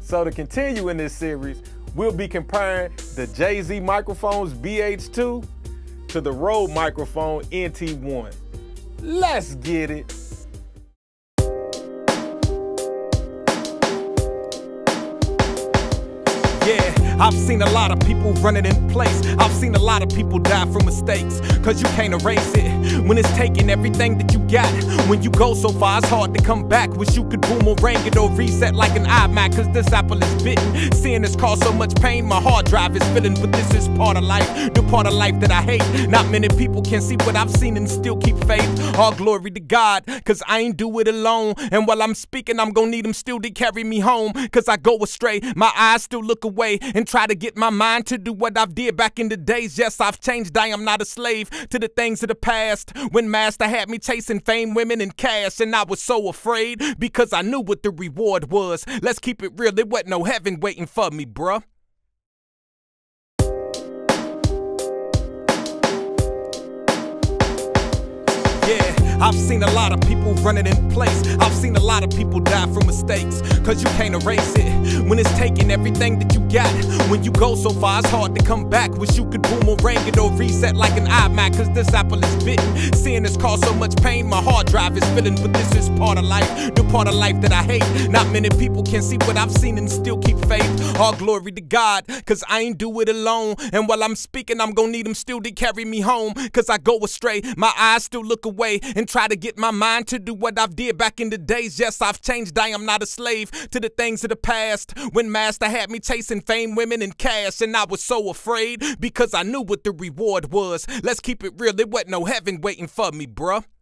So to continue in this series, we'll be comparing the Jay-Z microphones BH2 to the Rode microphone NT1. Let's get it. Yeah, I've seen a lot of people running in place. I've seen a lot of people die from mistakes, cause you can't erase it when it's taking everything that you got. When you go so far, it's hard to come back. Wish you could boomerang it or reset like an iMac, cause this apple is bitten. Seeing this cause so much pain, my hard drive is filling. But this is part of life, the part of life that I hate. Not many people can see what I've seen and still keep faith. All glory to God, cause I ain't do it alone. And while I'm speaking, I'm gonna need him still to carry me home, cause I go astray, my eyes still look away and try to get my mind to do what I've did back in the days. Yes, I've changed, I am not a slave to the things of the past. When master had me chasing fame, women, and cash, and I was so afraid because I knew what the reward was. Let's keep it real, there wasn't no heaven waiting for me, bruh. Yeah, I've seen a lot of people running in place. I've seen a lot of people die from mistakes, cause you can't erase it when it's taking everything that you got. When you go so far, it's hard to come back. Wish you could boomerang it or reset like an iMac, cause this apple is bitten. Seeing this cause so much pain, my hard drive is filling. But this is part of life, the part of life that I hate. Not many people can see what I've seen and still keep faith. All glory to God, cause I ain't do it alone. And while I'm speaking, I'm gonna need him still to carry me home, cause I go astray, my eyes still look away and try to get my mind to do what I've did back in the days. Yes, I've changed, I am not a slave to the things of the past. When master had me chasing fame, women, and cash, and I was so afraid because I knew what the reward was. Let's keep it real, there wasn't no heaven waiting for me, bruh.